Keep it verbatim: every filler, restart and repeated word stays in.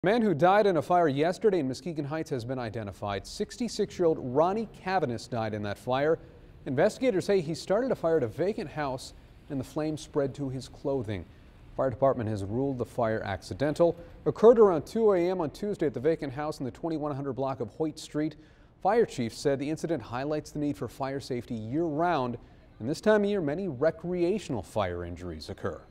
The man who died in a fire yesterday in Muskegon Heights has been identified. sixty-six-year-old Ronnie Cavanis died in that fire. Investigators say he started a fire at a vacant house and the flames spread to his clothing. Fire department has ruled the fire accidental. Occurred around two A M on Tuesday at the vacant house in the twenty-one hundred block of Hoyt Street. Fire chief said the incident highlights the need for fire safety year-round, and this time of year many recreational fire injuries occur.